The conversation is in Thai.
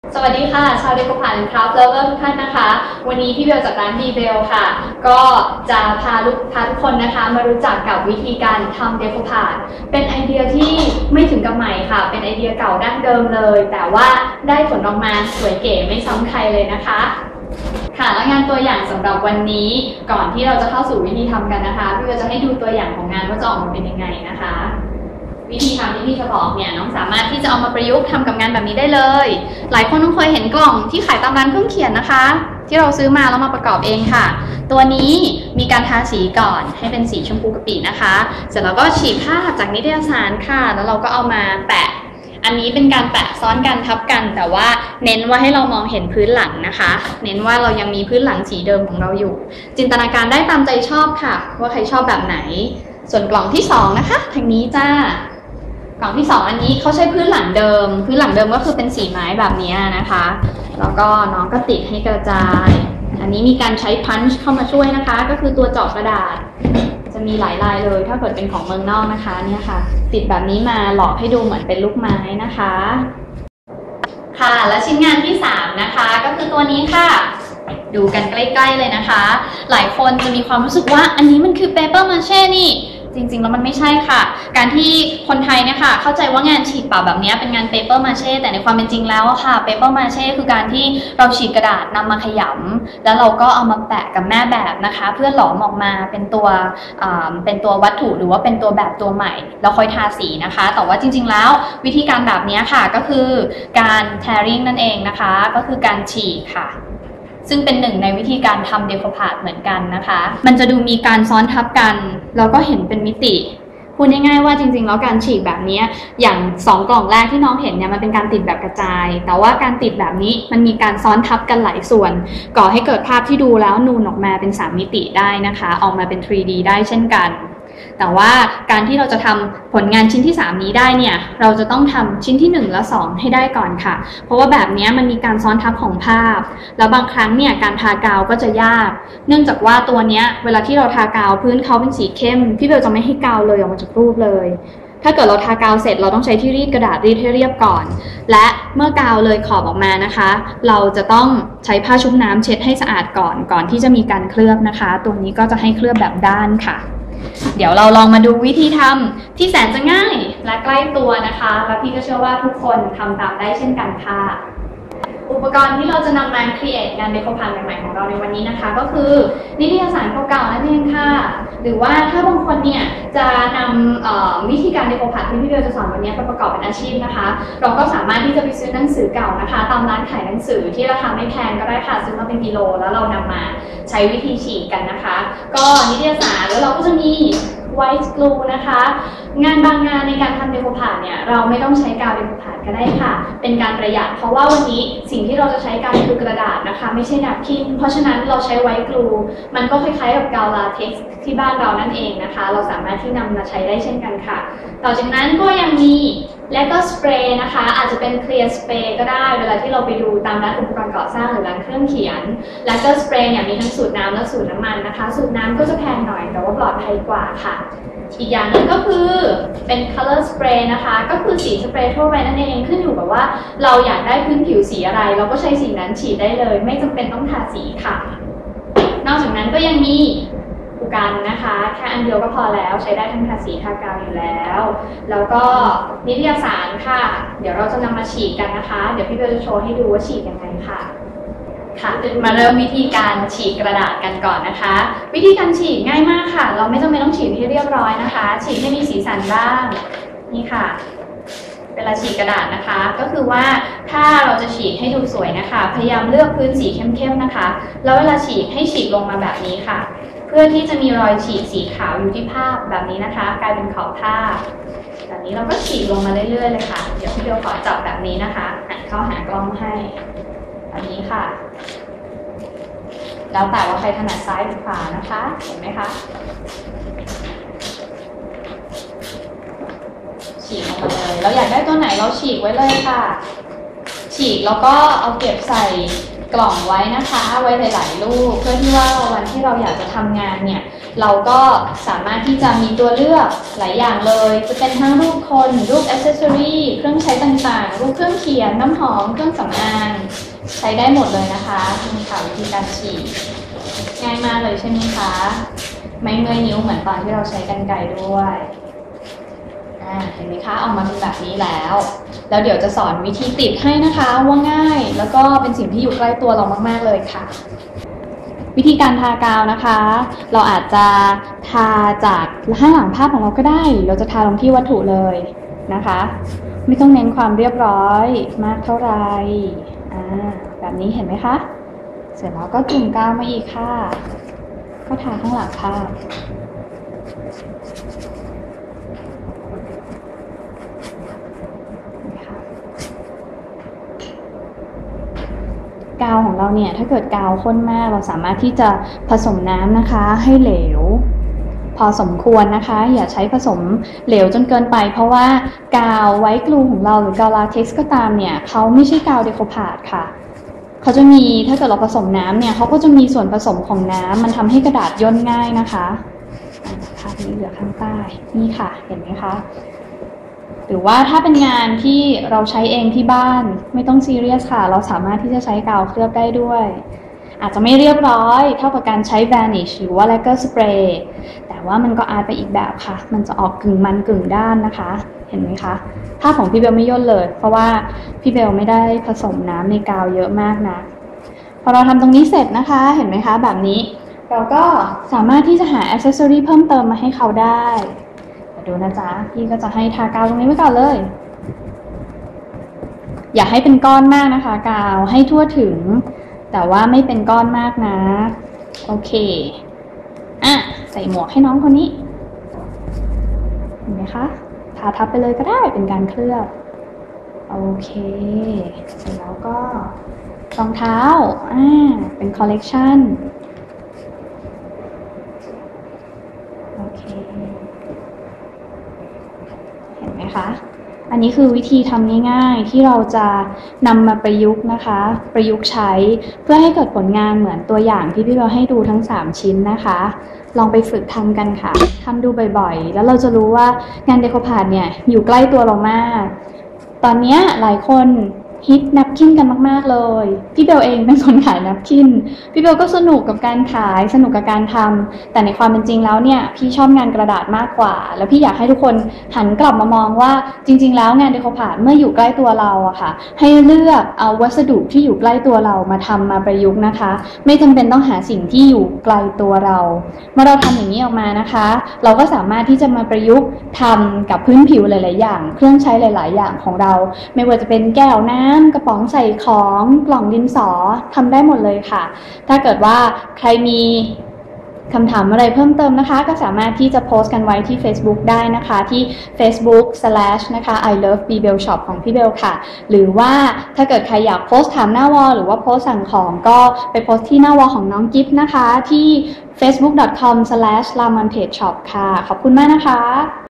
สวัสดีค่ะชาวเดโคพาร์ครับเลเวอร์ทุกท่านนะคะวันนี้พี่เบลจากร้านดีเบลค่ะก็จะพาทุกคนนะคะมารู้จักกับวิธีการทำเดโคพาร์เป็นไอเดียที่ไม่ถึงกับใหม่ค่ะเป็นไอเดียเก่าดั้งเดิมเลยแต่ว่าได้ผลออกมาสวยเก๋ไม่ซ้ำใครเลยนะคะค่ะแล้วงานตัวอย่างสำหรับวันนี้ก่อนที่เราจะเข้าสู่วิธีทำกันนะคะพี่เบลจะให้ดูตัวอย่างของงานว่าจะออกมาเป็นยังไงนะคะวิธีทำที่พี่จะบอกเนี่ยน้องสามารถที่จะเอามาประยุกต์ทำกับงานแบบนี้ได้เลยหลายคนต้องเคยเห็นกล่องที่ขายตามร้านเครื่องเขียนนะคะที่เราซื้อมาแล้วมาประกอบเองค่ะตัวนี้มีการทาสีก่อนให้เป็นสีชมพูกะปินะคะเสร็จแล้วก็ฉีกภาพจากนิตยสารค่ะแล้วเราก็เอามาแปะอันนี้เป็นการแปะซ้อนกันทับกันแต่ว่าเน้นว่าให้เรามองเห็นพื้นหลังนะคะเน้นว่าเรายังมีพื้นหลังสีเดิมของเราอยู่จินตนาการได้ตามใจชอบค่ะว่าใครชอบแบบไหนส่วนกล่องที่2นะคะทางนี้จ้ากล่องที่2อันนี้เขาใช้พื้นหลังเดิมก็คือเป็นสีไม้แบบนี้นะคะแล้วก็น้องก็ติดให้กระจายอันนี้มีการใช้พันช์เข้ามาช่วยนะคะก็คือตัวเจาะกระดาษจะมีหลายลายเลยถ้าเกิดเป็นของเมืองนอกนะคะเนี่ยค่ะติดแบบนี้มาหลอกให้ดูเหมือนเป็นลูกไม้นะคะค่ะและชิ้นงานที่3นะคะก็คือตัวนี้ค่ะดูกันใกล้ๆเลยนะคะหลายคนจะมีความรู้สึกว่าอันนี้มันคือเปเปอร์มาเช่นี่จริงๆแล้วมันไม่ใช่ค่ะการที่คนไทยเนี่ยค่ะเข้าใจว่างานฉีกปากแบบนี้เป็นงานเปเปอร์มาเช่แต่ในความเป็นจริงแล้วค่ะเปเปอร์มาเช่คือการที่เราฉีกกระดาษนำมาขยำแล้วเราก็เอามาแปะกับแม่แบบนะคะเพื่อหลอมออกมาเป็นตัววัตถุหรือว่าเป็นตัวแบบตัวใหม่แล้วค่อยทาสีนะคะแต่ว่าจริงๆแล้ววิธีการแบบนี้ค่ะก็คือการ tearing นั่นเองนะคะก็คือการฉีกค่ะซึ่งเป็นหนึ่งในวิธีการทำเดโคพาร์ตเหมือนกันนะคะมันจะดูมีการซ้อนทับกันแล้วก็เห็นเป็นมิติพูดง่ายๆว่าจริงๆแล้วการฉีกแบบนี้อย่าง2กล่องแรกที่น้องเห็นเนี่ยมันเป็นการติดแบบกระจายแต่ว่าการติดแบบนี้มันมีการซ้อนทับกันหลายส่วนก่อให้เกิดภาพที่ดูแล้วนูนออกมาเป็น3มิติได้นะคะออกมาเป็น 3D ได้เช่นกันแต่ว่าการที่เราจะทำผลงานชิ้นที่3นี้ได้เนี่ยเราจะต้องทำชิ้นที่1และ2ให้ได้ก่อนค่ะเพราะว่าแบบนี้มันมีการซ้อนทับของภาพแล้วบางครั้งเนี่ยการทากาวก็จะยากเนื่องจากว่าตัวเนี้ยเวลาที่เราทากาวพื้นเขาเป็นสีเข้มพี่เบลจะไม่ให้กาวเลยออกมาจากรูปเลยถ้าเกิดเราทากาวเสร็จเราต้องใช้ที่รีดกระดาษรีดให้เรียบก่อนและเมื่อกาวเลยขอบออกมานะคะเราจะต้องใช้ผ้าชุบน้ำเช็ดให้สะอาดก่อนที่จะมีการเคลือบนะคะตรงนี้ก็จะให้เคลือบแบบด้านค่ะเดี๋ยวเราลองมาดูวิธีทำที่แสนจะง่ายและใกล้ตัวนะคะและพี่ก็เชื่อว่าทุกคนทำตามได้เช่นกันค่ะอุปกรณ์ที่เราจะนำมาครีเอทงานเดโคพาร์ตใหม่ๆของเราในวันนี้นะคะก็คือนิตยสารเก่าๆนั่นเองค่ะหรือว่าถ้าบางคนเนี่ยจะนำวิธีการเดโคพาร์ตที่พี่เบลจะสอนวันนี้ไปประกอบเป็นอาชีพนะคะเราก็สามารถที่จะไปซื้อหนังสือเก่านะคะตามร้านขายหนังสือที่ราคาไม่แพงก็ได้ค่ะซื้อมาเป็นกิโลแล้วเรานำมาใช้วิธีฉีกกันนะคะก็นิตยสารแล้วเราก็จะมีWhite glue นะคะงานบางงานในการทำเดโคพาร์ตเนี่ยเราไม่ต้องใช้กาวเดโคพาร์ตก็ได้ค่ะเป็นการประหยัดเพราะว่าวันนี้สิ่งที่เราจะใช้กันคือกระดาษนะคะไม่ใช่แนปคินเพราะฉะนั้นเราใช้ White glue มันก็คล้ายๆกับกาวลาเท็กซ์ที่บ้านเรานั่นเองนะคะเราสามารถที่นำมาใช้ได้เช่นกันค่ะต่อจากนั้นก็ยังมีletter spray นะคะอาจจะเป็น clear spray ก็ได้เวลาที่เราไปดูตามร้านอุปกรณ์ก่อสร้างหรือร้านเครื่องเขียน letter spray เนี่ยมีทั้งสูตรน้ำและสูตรน้ำมันนะคะสูตรน้ำก็จะแพงหน่อยแต่ว่าปลอดภัยกว่าค่ะอีกอย่างหนึ่งก็คือเป็น color spray นะคะก็คือสีสเปรย์ทั่วไปนั่นเองขึ้นอยู่กับว่าเราอยากได้พื้นผิวสีอะไรเราก็ใช้สีนั้นฉีดได้เลยไม่จำเป็นต้องทาสีค่ะนอกจากนั้นก็ยังมีกันนะคะแค่อันเดียวก็พอแล้วใช้ได้ทั้งทาสีทากาวอยู่แล้วแล้วก็นิตยสารค่ะเดี๋ยวเราจะนำมาฉีกกันนะคะเดี๋ยวพี่เบลจะโชว์ให้ดูว่าฉีกยังไงค่ะมาเริ่มวิธีการฉีกกระดาษกันก่อนนะคะวิธีการฉีกง่ายมากค่ะเราไม่จำเป็นต้องฉีกให้เรียบร้อยนะคะฉีกให้มีสีสันบ้างนี่ค่ะเวลาฉีกกระดาษนะคะก็คือว่าถ้าเราจะฉีกให้ดูสวยนะคะพยายามเลือกพื้นสีเข้มๆนะคะแล้วเวลาฉีกให้ฉีกลงมาแบบนี้ค่ะเพื่อที่จะมีรอยฉีกสีขาวอยู่ที่ภาพแบบนี้นะคะกลายเป็นขอบภาพแบบนี้เราก็ฉีกลงมาเรื่อยๆเลยค่ะเดี๋ยวพี่เบลขอจับแบบนี้นะคะหันเข้าหากล้องให้แบบนี้ค่ะแล้วแต่ว่าใครถนัดซ้ายหรือขวานะคะเห็นไหมคะฉีกลงมาเลยเราอยากได้ตัวไหนเราฉีกไว้เลยค่ะฉีกแล้วก็เอาเก็บใส่กล่องไว้นะคะไว้หลายๆรูปเพื่อที่ว่าวันที่เราอยากจะทำงานเนี่ยเราก็สามารถที่จะมีตัวเลือกหลายอย่างเลยจะเป็นทั้งรูปคนรูป accessory เครื่องใช้ต่างๆรูปเครื่องเขียนน้ำหอมเครื่องสำอางใช้ได้หมดเลยนะคะนี่ค่ะวิธีการฉีกง่ายมากเลยใช่ไหมคะไม่เมื่อยนิ้วเหมือนตอนที่เราใช้กรรไกรด้วยเห็นไหมคะออกมาเป็นแบบนี้แล้วเดี๋ยวจะสอนวิธีติดให้นะคะว่าง่ายแล้วก็เป็นสิ่งที่อยู่ใกล้ตัวเรามากๆเลยค่ะวิธีการทากาวนะคะเราอาจจะทาจากข้างหลังภาพของเราก็ได้หรือเราจะทาลงที่วัตถุเลยนะคะไม่ต้องเน้นความเรียบร้อยมากเท่าไหร่แบบนี้เห็นไหมคะเสร็จแล้วก็จุ่มกาวมาอีกค่ะก็ทาข้างหลังภาพกาวของเราเนี่ยถ้าเกิดกาวข้นมากเราสามารถที่จะผสมน้ำนะคะให้เหลวพอสมควรนะคะอย่าใช้ผสมเหลวจนเกินไปเพราะว่ากาวไว้กลูของเราหรือกาวลาเท็กซ์ก็ตามเนี่ยเขาไม่ใช่กาวเดโคพาร์ตค่ะเขาจะมีถ้าเกิดเราผสมน้ำเนี่ยเขาก็จะมีส่วนผสมของน้ำมันทำให้กระดาษย่นง่ายนะคะภาพนี้เหลือข้างใต้นี่ค่ะเห็นไหมคะหรือว่าถ้าเป็นงานที่เราใช้เองที่บ้านไม่ต้องซีเรียสค่ะเราสามารถที่จะใช้กาวเคลือบได้ด้วยอาจจะไม่เรียบร้อยเท่ากับการใช้ Vanish หรือว่า Lacquer Spray แต่ว่ามันก็อาร์ตไปอีกแบบค่ะมันจะออกกึ่งมันกึ่งด้านนะคะเห็นไหมคะภาพของพี่เบลไม่ย่นเลยเพราะว่าพี่เบลไม่ได้ผสมน้ำในกาวเยอะมากนะพอเราทำตรงนี้เสร็จนะคะเห็นไหมคะแบบนี้เราก็สามารถที่จะหา accessory เพิ่มเติมมาให้เขาได้ดูนะจ๊ะพี่ก็จะให้ทากาวตรงนี้ไว้ก่อนเลยอย่าให้เป็นก้อนมากนะคะกาวให้ทั่วถึงแต่ว่าไม่เป็นก้อนมากนะโอเคใส่หมวกให้น้องคนนี้เห็นไหมคะทาทับไปเลยก็ได้เป็นการเคลือบโอเคเสร็จแล้วก็รองเท้าเป็นคอลเลกชันโอเคเห็นไหมคะอันนี้คือวิธีทำง่ายๆที่เราจะนำมาประยุกต์นะคะประยุกต์ใช้เพื่อให้เกิดผลงานเหมือนตัวอย่างที่พี่เราให้ดูทั้ง3ชิ้นนะคะลองไปฝึกทำกันค่ะทำดูบ่อยๆแล้วเราจะรู้ว่างานเดโคพาร์ตเนี่ยอยู่ใกล้ตัวเรามากตอนนี้หลายคนฮิตนัปคินกันมากๆเลยพี่เบลเองเป็นคนขายนัปคินพี่เบลก็สนุกกับการขายสนุกกับการทำแต่ในความเป็นจริงแล้วเนี่ยพี่ชอบงานกระดาษมากกว่าแล้วพี่อยากให้ทุกคนหันกลับมามองว่าจริงๆแล้วงานเดโคพาร์ตเมื่ออยู่ใกล้ตัวเราอะค่ะให้เลือกเอาวัสดุที่อยู่ใกล้ตัวเรามาทำมาประยุกต์นะคะไม่จำเป็นต้องหาสิ่งที่อยู่ไกลตัวเราเมื่อเราทำอย่างนี้ออกมานะคะเราก็สามารถที่จะมาประยุกต์ทำกับพื้นผิวหลายๆอย่างเครื่องใช้หลายๆอย่างของเราไม่ว่าจะเป็นแก้วน้ำกระป๋องใส่ของกล่องดินสอทำได้หมดเลยค่ะถ้าเกิดว่าใครมีคำถามอะไรเพิ่มเติมนะคะก็สามารถที่จะโพสต์กันไว้ที่ Facebook ได้นะคะที่ Facebook/ นะคะ I love Bbel shop ของพี่เบลค่ะหรือว่าถ้าเกิดใครอยากโพสต์ถามหน้าวอลหรือว่าโพสต์สั่งของก็ไปโพสต์ที่หน้าวอลของน้องกิฟต์นะคะที่ facebook.com/lamonpageshop ค่ะขอบคุณมากนะคะ